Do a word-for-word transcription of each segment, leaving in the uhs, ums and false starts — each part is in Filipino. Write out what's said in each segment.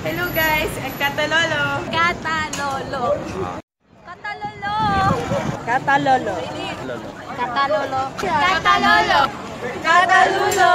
Hello guys, Katalolo. Katalolo. Katalolo. Katalolo. Katalolo. Katalolo. Katalolo.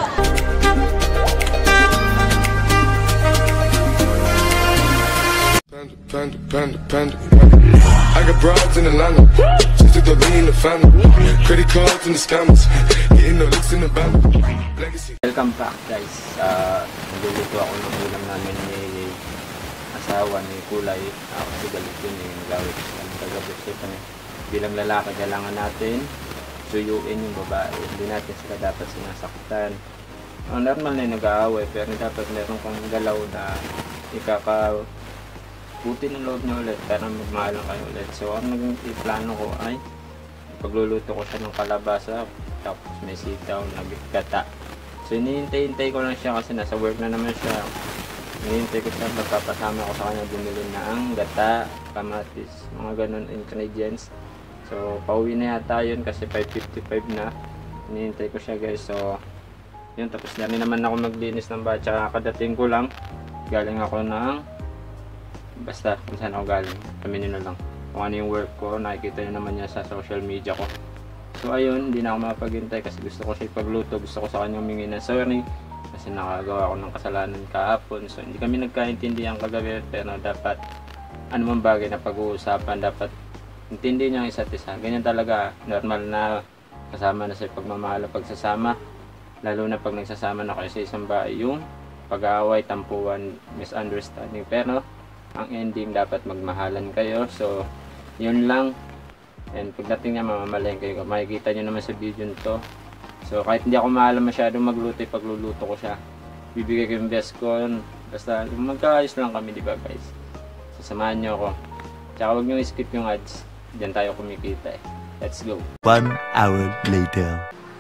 Panda, panda, panda, panda. I got broads in Atlanta, just to the in the family. Credit cards in the scammers, getting no licks in the band. Legacy. Welcome back guys. Uh, nagluluto ako ng ulam namin ni asawa ni Kulay. Ako si galit yun eh. Nagawit siya ng kagabit siya pa eh. Bilang lalaki, kailangan natin suyuin yung babae. Hindi natin sila dapat sinasaktan. Uh, normal na yung nag-aaway, pero dapat meron kang galaw na ikaka buti ng loob niya ulit para magmahalan kayo ulit. So ang naging plano ko ay pagluluto ko siya ng kalabasa tapos may sitaw na gata. So inihintay-hintay ko lang siya kasi nasa work na naman siya. Inihintay ko siya, magpapasama ko sa kanya bumili na ang gata, kamatis, mga ganun ingredients. So pauwi na yata yun kasi five fifty-five na. Inihintay ko siya guys. So yun, tapos na rin naman ako maglinis ng bahay. Tsaka kadating ko lang, galing ako ng basta kung saan ako galing, kami nyo na lang kung ano yung work ko, nakikita nyo naman niya sa social media ko. So ayun, hindi na ako mapaghintay kasi gusto ko siya ipagluto, gusto ko sa kanya humingi ng sorry kasi nakagawa ako ng kasalanan kahapon. So hindi kami nagkaintindihan kagabi, pero dapat anumang bagay na pag-uusapan, dapat intindi niya ang isa't isa. Ganyan talaga, normal na kasama na sa pagmamahal o pagsasama, lalo na pag nagsasama na kayo sa isang bahay, yung pag-aaway, tampuan, misunderstanding, pero ang ending dapat magmahalan kayo. So yun lang, and pagdating niya mamamalayan kayo, makikita nyo naman sa video nito. So kahit hindi ako maalam masyadong magluto, pagluluto ko siya, bibigay ko yung best ko, basta magkaayos lang kami, di ba guys? Sasamahan nyo ako, tsaka huwag nyo skip yung ads, dyan tayo kumikita eh. Let's go. One hour later.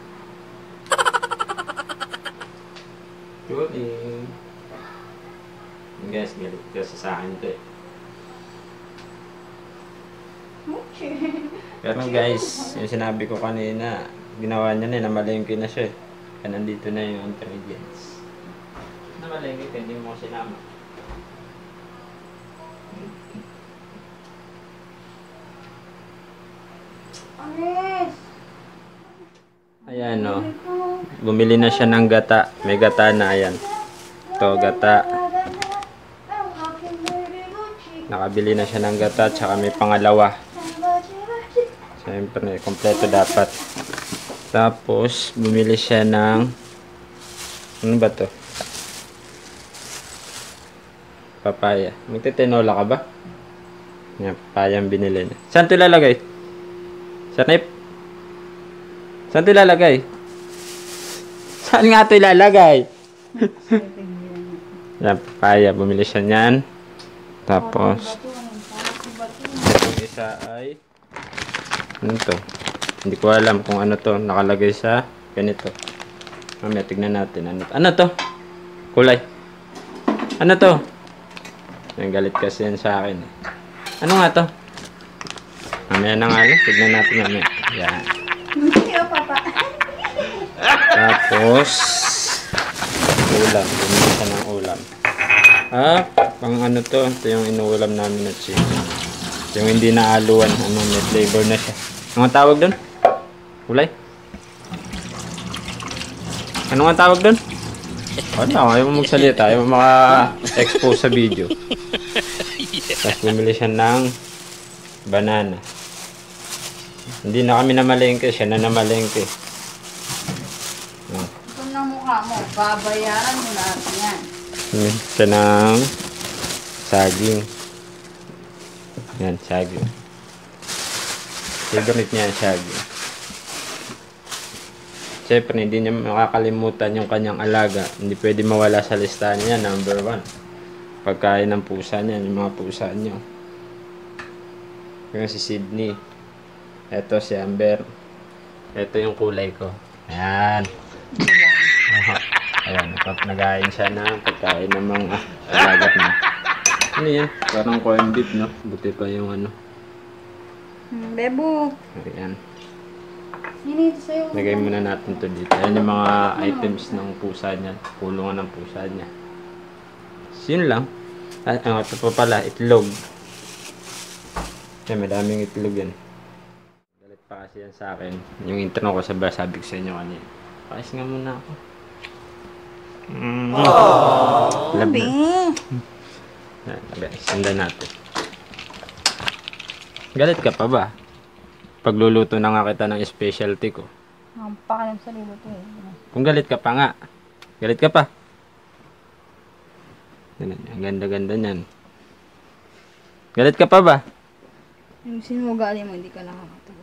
Good evening. Guys, galit kasi sa akin ito eh. Pero guys, yung sinabi ko kanina, ginawa niya na, namalengke na siya eh. Kaya nandito na yung ingredients. Namalengke ka, hindi mo ko sinama. Ayan o. Oh. Bumili na siya ng gata. May gata na, ayan. Ito, gata. Nakabili na siya ng gata, tsaka may pangalawa. Siyempre, kompleto dapat. Tapos, bumili siya ng ano ba to? Papaya. Magtitinola ka ba? Yan, papaya ang binili niya. Saan ito ilalagay? Sa nip? Saan ito ilalagay? Saan nga ito ilalagay? Yan, papaya. Bumili siya niyan. Tapos, yung isa ay, ano to? Hindi ko alam kung ano to. Nakalagay sa ganito. Mamaya, tignan natin. Ano to? Ano to? Kulay. Ano to? Yung galit kasi yan sa akin. Ano nga to? Mamaya na nga lang. Tignan natin mamaya. Yan. Tapos, ulam. Bumili siya ng ulam. Ah, pang ano to, ito yung inuulam namin na chicken. Yung hindi naaluan, ano, may flavor na siya. Ano nga tawag doon? Kulay? Ano nga tawag doon? Ano, ayaw mo magsalita, ayaw mo maka-expose sa video. Tapos bumili siya ng banana. Hindi na kami namalengke, siya na namalengke. Ito na mukha mo, babayaran mo lahat yan. Ito ng saging. Yan, saging. Favorite niya ang saging. Siyempre, hindi niya makakalimutan yung kanyang alaga. Hindi pwede mawala sa listahan niya. Number one. Pagkain ng pusa niya, yung mga pusa niyo. Yung si Sydney. Ito si Amber. Ito yung kulay ko. Ayan. Ayan, nag-ain siya ng pagkain ng mga alagat niya. Ano yan? Parang corned beef, no? Buti pa yung ano. Hmm, bebo. Ayan. Hinito sa'yo. Lagay muna natin to dito. Ayan yung mga items ng pusa niya. Kulungan ng pusa niya. So, yun lang. Ah, ah, ito pa pala, itlog. Yan, madaming itlog yan. Galit pa kasi yan sa akin. Yung intro ko sa ba, sabi ko sa inyo kanina. Pakis nga muna ako. Mm. Aww. Love na. Yan, guys, sundan natin. Galit ka pa ba? Pagluluto na nga kita ng specialty ko. Ang pakalam sa lilo to eh. Kung galit ka pa nga. Galit ka pa. Ang ganda-ganda niyan. Galit ka pa ba? Yung sinugali mo, hindi ka nakakatuwa.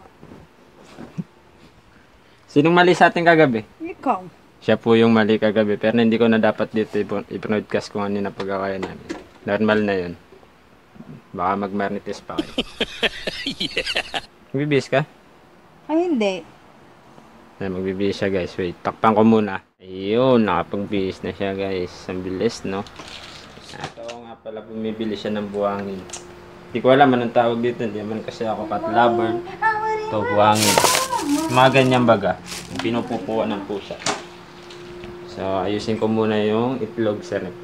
Sinong mali sa ating kagabi? Ikaw. Siya po yung mali kagabi. Pero hindi ko na dapat dito i-broadcast kung ano na pagkakaya namin. Normal na yun. Baka mag-marnitis pa kayo. Yeah. Magbibis ka? Ay, hindi. Ay, magbibis siya guys. Wait, takpan ko muna. Ayun, nakapagbihis na siya guys. Ang bilis, no? Ito nga pala, bumibili siya ng buhangin. Hindi ko alam anong tawag dito. Hindi naman kasi ako cat lover. Ito, buhangin. Mga ganyan baga. Yung pinupupuan ng pusa. So, ayusin ko muna yung itlog sa rep.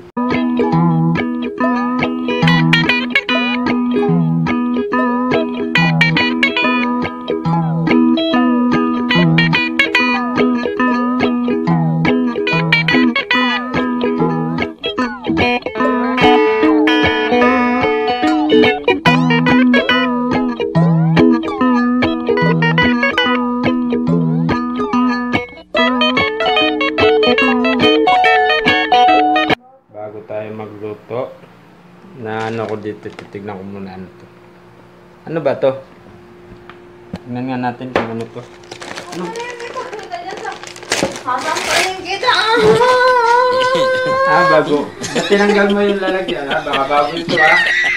Magluto na ano ko dito, titignan ko muna ano to. Ano ba to? Tingnan nga natin kung ano to. Ano? Sasampayin kita! Ah, bago. Ba't tinanggal mo yung lalagyan ha? Baka bago ito ha?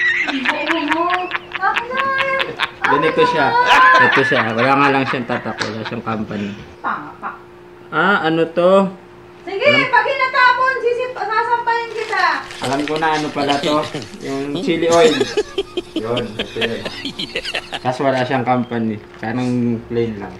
Ganito siya. Ito siya. Wala nga lang siyang tatak. Wala siyang company. Ah, ano to? Sige, pag hinatapon, sisip, sasampayin kita. Alam ko na ano pala to. Yung chili oil. Yun. Ito yun. Kasi wala siyang company. Kanang plain lang.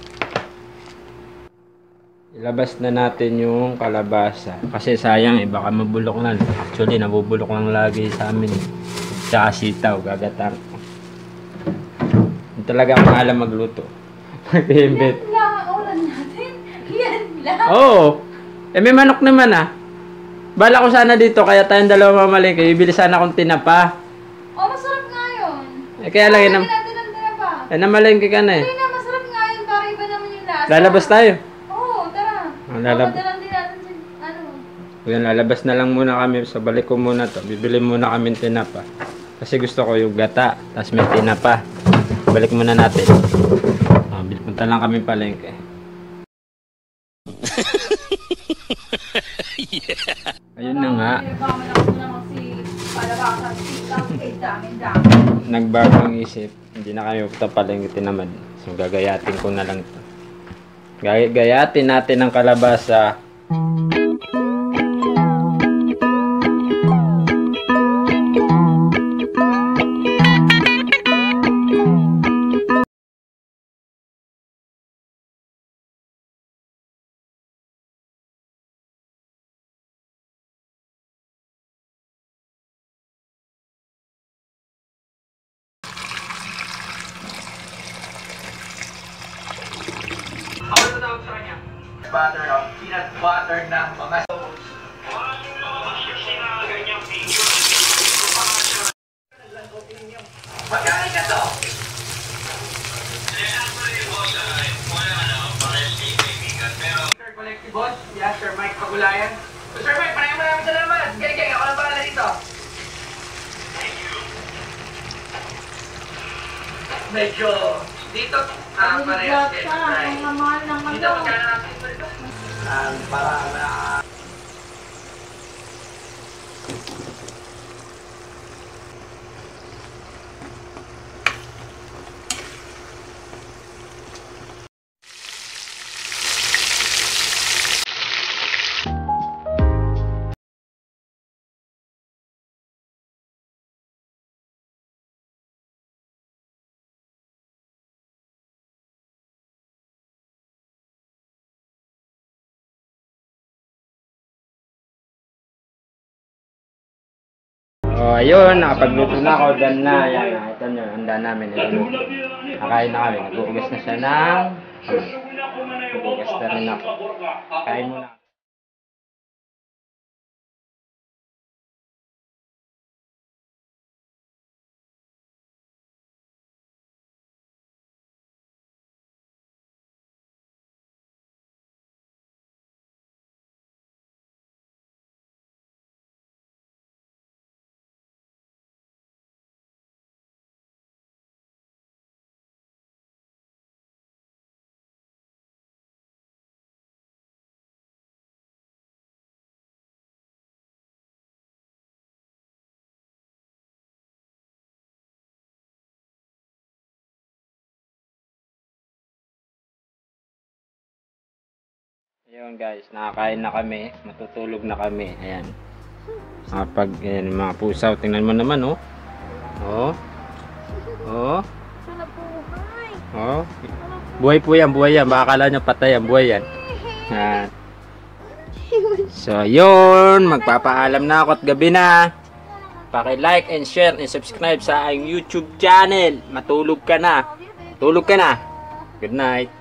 Ilabas na natin yung kalabasa. Kasi sayang eh. Baka mabulok na. Actually, nabubulok lang lagi sa amin. Tsaka sitaw. Gagatar. Hindi talaga ako alam magluto. Mag-imbit. Yan lang ang ulan natin. Yan lang. Oo. Oh, eh may manok naman ah. Bala ko sana dito, kaya tayong dalawa mamalingke. Bibili sana akong tinapa. Oh, masarap nga yun. Eh kaya lang, Lagyan inam natin ng tinapa. eh namalingke ka na eh. Hindi na, masarap nga yun. Para iba naman yung lasa. Lalabas tayo. Oo, tara. Ah, lalab- Papadalan din natin si, ano. Yan, lalabas na lang muna kami. So balik ko muna to. Bibili muna kami tinapa. Kasi gusto ko yung gata. Tapos may tinapa. Balik muna natin. Ah, punta lang kami palengke. Yeah. Ayun na nga. Nagbagong isip. Hindi na kami punta palengke tinamad. So gagayatin ko na lang to. Gagayatin natin ang kalabasa. Butter of peanut butter ng mga magkano ka to? Sir Collectibles, yeah, Sir Mike Pagulayan. So, Sir Mike, maraming maraming salamat. Galing-galing, ako lang pala dito. Thank you. Medyo dito ah, parehas kayo. Ang mahal naman Dito magkano natin ito? Um, para na Oh, ayun, nakapagluto na ako. Dan na. Ayan, ah, ito nyo. Handa namin. Ayan. Nakain na kami. Nagbubugas na siya ng... Nagbubugas na rin ako. Kain muna. Ayun guys, nakakain na kami, matutulog na kami. Ayan. Kapag ayan, mga pusaw, tingnan mo naman oh. Oh. Oh. Oh. Buhay po yan, buhay yan. Baka akala nyo patay yan, buhay yan. Ayan. So yun, magpapaalam na ako at gabi na. Paki-like and share and subscribe sa aking YouTube channel. Matulog ka na. Tulog ka na. Good night.